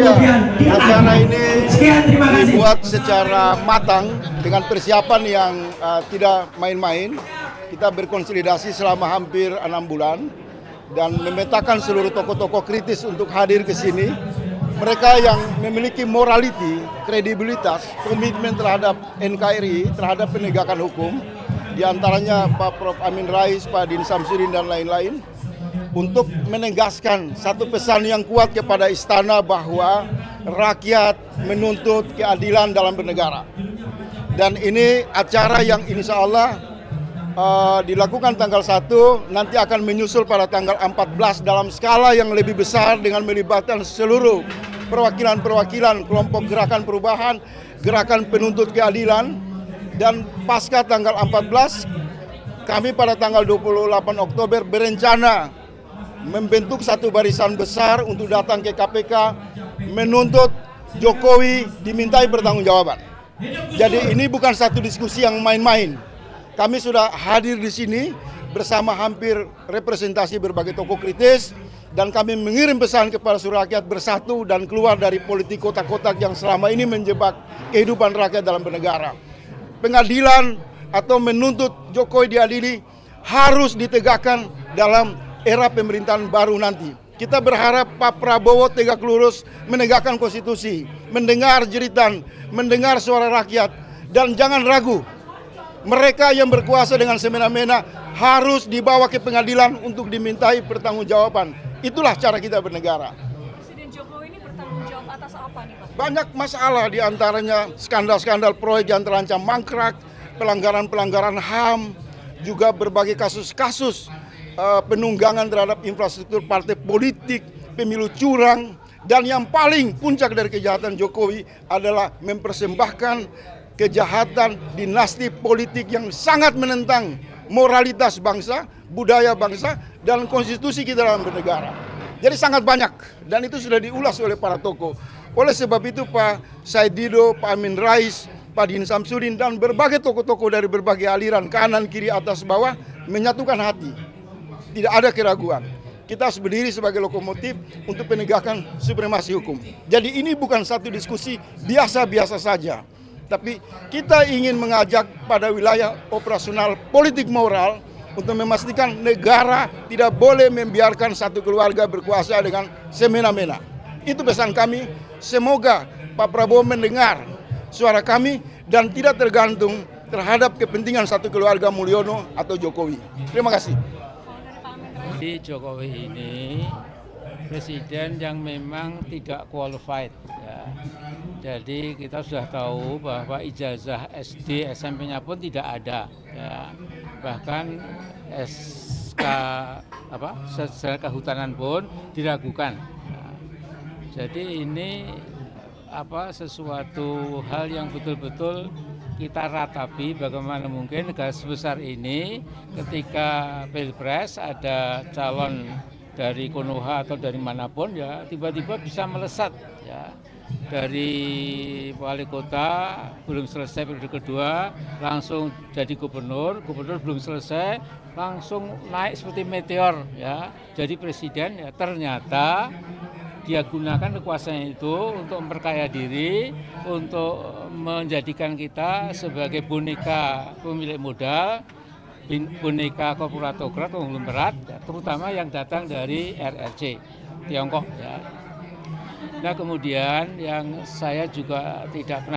kemudian acara ini sekian, terima kasih. dibuat secara matang dengan persiapan yang tidak main-main. Kita berkonsolidasi selama hampir 6 bulan dan memetakan seluruh tokoh-tokoh kritis untuk hadir ke sini. Mereka yang memiliki morality, kredibilitas, komitmen terhadap NKRI, terhadap penegakan hukum, di antaranya Pak Prof. Amin Rais, Pak Din Samsudin, dan lain-lain, untuk menegaskan satu pesan yang kuat kepada istana bahwa rakyat menuntut keadilan dalam bernegara. Dan ini acara yang insya Allah dilakukan tanggal 1, nanti akan menyusul pada tanggal 14 dalam skala yang lebih besar dengan melibatkan seluruh perwakilan-perwakilan kelompok gerakan perubahan, gerakan penuntut keadilan. Dan pasca tanggal 14, kami pada tanggal 28 Oktober berencana membentuk satu barisan besar untuk datang ke KPK menuntut Jokowi dimintai pertanggungjawaban. Jadi ini bukan satu diskusi yang main-main. Kami sudah hadir di sini bersama hampir representasi berbagai tokoh kritis dan kami mengirim pesan kepada seluruh rakyat bersatu dan keluar dari politik kotak-kotak yang selama ini menjebak kehidupan rakyat dalam bernegara. Pengadilan atau menuntut Jokowi diadili harus ditegakkan dalam era pemerintahan baru nanti. Kita berharap Pak Prabowo tegak lurus menegakkan konstitusi, mendengar jeritan, mendengar suara rakyat, dan jangan ragu. Mereka yang berkuasa dengan semena-mena harus dibawa ke pengadilan untuk dimintai pertanggungjawaban. Itulah cara kita bernegara. Presiden Jokowi ini bertanggung jawab atas apa nih Pak? Banyak masalah, diantaranya skandal-skandal proyek yang terancam mangkrak, pelanggaran-pelanggaran HAM, juga berbagai kasus-kasus penunggangan terhadap infrastruktur partai politik, pemilu curang, dan yang paling puncak dari kejahatan Jokowi adalah mempersembahkan kejahatan dinasti politik yang sangat menentang moralitas bangsa, budaya bangsa, dan konstitusi kita dalam bernegara. Jadi sangat banyak, dan itu sudah diulas oleh para tokoh. Oleh sebab itu Pak Said Dido, Pak Amin Rais, Pak Din Samsudin, dan berbagai tokoh-tokoh dari berbagai aliran, kanan, kiri, atas, bawah, menyatukan hati. Tidak ada keraguan. Kita harus berdiri sebagai lokomotif untuk penegakan supremasi hukum. Jadi ini bukan satu diskusi biasa-biasa saja. Tapi kita ingin mengajak pada wilayah operasional politik moral untuk memastikan negara tidak boleh membiarkan satu keluarga berkuasa dengan semena-mena. Itu pesan kami. Semoga Pak Prabowo mendengar suara kami dan tidak tergantung terhadap kepentingan satu keluarga Mulyono atau Jokowi. Terima kasih. Jokowi ini presiden yang memang tidak qualified. Ya. Jadi kita sudah tahu bahwa ijazah SD, SMP-nya pun tidak ada. Ya. Bahkan SK sejarah kehutanan pun diragukan. Ya. Jadi ini sesuatu hal yang betul-betul kita ratapi bagaimana mungkin negara sebesar ini ketika Pilpres ada calon dari Konoha atau dari manapun ya tiba-tiba bisa melesat ya. Dari wali kota belum selesai periode kedua langsung jadi gubernur belum selesai langsung naik seperti meteor ya jadi presiden ya ternyata dia gunakan kekuasaan itu untuk memperkaya diri, untuk menjadikan kita sebagai boneka pemilik modal, boneka korporatokrat, konglomerat, terutama yang datang dari RRC, Tiongkok. Ya. Nah kemudian yang saya juga tidak pernah